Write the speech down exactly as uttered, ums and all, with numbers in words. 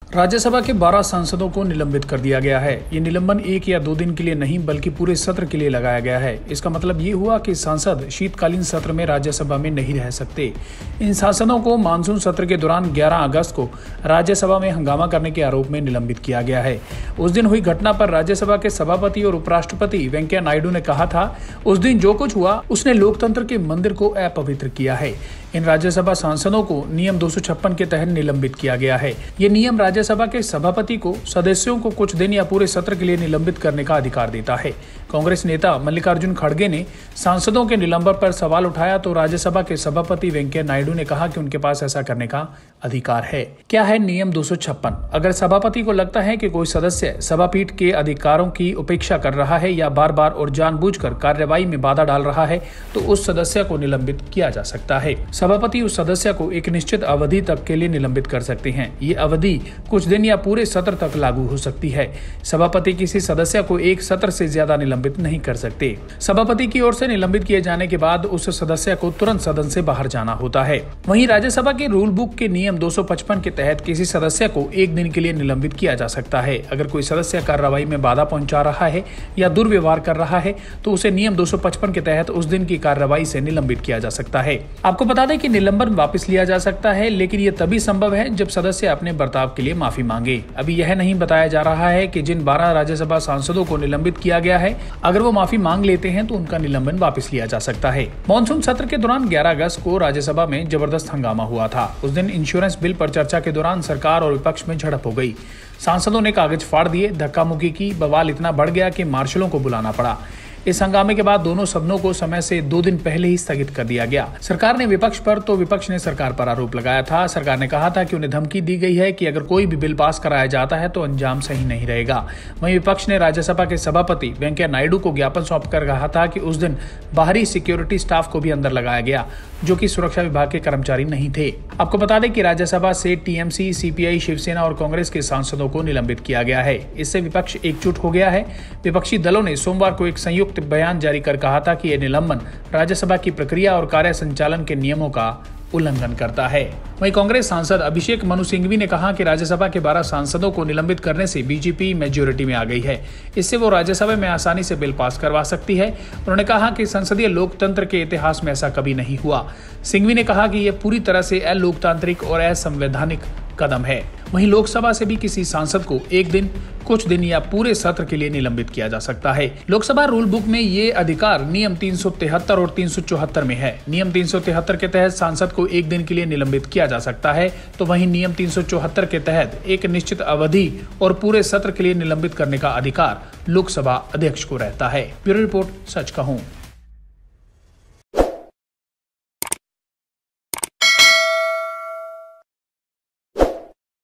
राज्यसभा के बारह सांसदों को निलंबित कर दिया गया है। ये निलंबन एक या दो दिन के लिए नहीं बल्कि पूरे सत्र के लिए लगाया गया है। इसका मतलब ये हुआ कि सांसद शीतकालीन सत्र में राज्यसभा में नहीं रह सकते। इन सांसदों को मानसून सत्र के दौरान ग्यारह अगस्त को राज्यसभा में हंगामा करने के आरोप में निलंबित किया गया है। उस दिन हुई घटना पर राज्यसभा के सभापति और उपराष्ट्रपति वेंकैया नायडू ने कहा था, उस दिन जो कुछ हुआ उसने लोकतंत्र के मंदिर को अपवित्र किया है। इन राज्यसभा सांसदों को नियम दो सौ छप्पन के तहत निलंबित किया गया है। ये नियम राज्यसभा के सभापति को सदस्यों को कुछ दिन या पूरे सत्र के लिए निलंबित करने का अधिकार देता है। कांग्रेस नेता मल्लिकार्जुन खड़गे ने सांसदों के निलंबन पर सवाल उठाया तो राज्यसभा के सभापति वेंकैया नायडू ने कहा कि उनके पास ऐसा करने का अधिकार है। क्या है नियम दो सौ छप्पन? अगर सभापति को लगता है कि कोई सदस्य सभापीठ के अधिकारों की उपेक्षा कर रहा है या बार बार और जानबूझकर कार्यवाही में बाधा डाल रहा है तो उस सदस्य को निलंबित किया जा सकता है। सभापति उस सदस्य को एक निश्चित अवधि तक के लिए निलंबित कर सकते हैं। ये अवधि कुछ दिन या पूरे सत्र तक लागू हो सकती है। सभापति किसी सदस्य को एक सत्र से ज्यादा निलंबित नहीं कर सकते। सभापति की ओर से निलंबित किए जाने के बाद उस सदस्य को तुरंत सदन से बाहर जाना होता है। वहीं राज्यसभा के रूल बुक के नियम दो सौ पचपन के तहत किसी सदस्य को एक दिन के लिए निलंबित किया जा सकता है। अगर कोई सदस्य कार्रवाई में बाधा पहुंचा रहा है या दुर्व्यवहार कर रहा है तो उसे नियम दो सौ पचपन के तहत उस दिन की कार्रवाई से निलंबित किया जा सकता है। आपको बता दें कि निलंबन वापस लिया जा सकता है, लेकिन ये तभी संभव है जब सदस्य अपने बर्ताव के लिए माफी मांगे। अभी यह नहीं बताया जा रहा है कि जिन बारह राज्यसभा सांसदों को निलंबित किया गया है, अगर वो माफी मांग लेते हैं तो उनका निलंबन वापस लिया जा सकता है। मॉनसून सत्र के दौरान ग्यारह अगस्त को राज्यसभा में जबरदस्त हंगामा हुआ था। उस दिन इंश्योरेंस बिल पर चर्चा के दौरान सरकार और विपक्ष में झड़प हो गई। सांसदों ने कागज फाड़ दिए, धक्का मुक्की की, बवाल इतना बढ़ गया कि मार्शलों को बुलाना पड़ा। इस हंगामे के बाद दोनों सदनों को समय से दो दिन पहले ही स्थगित कर दिया गया। सरकार ने विपक्ष पर तो विपक्ष ने सरकार पर आरोप लगाया था। सरकार ने कहा था कि उन्हें धमकी दी गई है कि अगर कोई भी बिल पास कराया जाता है तो अंजाम सही नहीं रहेगा। वहीं विपक्ष ने राज्यसभा के सभापति वेंकैया नायडू को ज्ञापन सौंपकर कहा था कि उस दिन बाहरी सिक्योरिटी स्टाफ को भी अंदर लगाया गया, जो कि सुरक्षा विभाग के कर्मचारी नहीं थे। आपको बता दें कि राज्यसभा से टीएमसी, सीपीआई, शिवसेना और कांग्रेस के सांसदों को निलंबित किया गया है। इससे विपक्ष एकजुट हो गया है। विपक्षी दलों ने सोमवार को एक संयुक्त बयान जारी कर कहा था कि यह निलंबन राज्यसभा की प्रक्रिया और कार्य संचालन के नियमों का उल्लंघन करता है। वहीं कांग्रेस सांसद अभिषेक मनु सिंघवी ने कहा कि राज्यसभा के बारह सांसदों को निलंबित करने से बीजेपी मेजोरिटी में आ गई है। इससे वो राज्यसभा में आसानी से बिल पास करवा सकती है। उन्होंने कहा कि संसदीय लोकतंत्र के इतिहास में ऐसा कभी नहीं हुआ। सिंघवी ने कहा कि यह पूरी तरह से अलोकतांत्रिक और असंवैधानिक कदम है। वहीं लोकसभा से भी किसी सांसद को एक दिन, कुछ दिन या पूरे सत्र के लिए निलंबित किया जा सकता है। लोकसभा रूल बुक में ये अधिकार नियम तीन सौ तिहत्तर और तीन सौ चौहत्तर में है। नियम तीन सौ तिहत्तर के तहत सांसद को एक दिन के लिए निलंबित किया जा सकता है, तो वहीं नियम तीन सौ चौहत्तर के तहत एक निश्चित अवधि और पूरे सत्र के लिए निलंबित करने का अधिकार लोकसभा अध्यक्ष को रहता है। ब्यूरो रिपोर्ट, सच कहूं।